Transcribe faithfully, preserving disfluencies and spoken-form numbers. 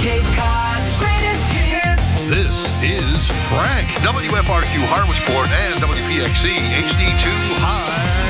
Cape Cod's greatest hits. This is Frank, W F R Q Harwichport and W P X C H D two High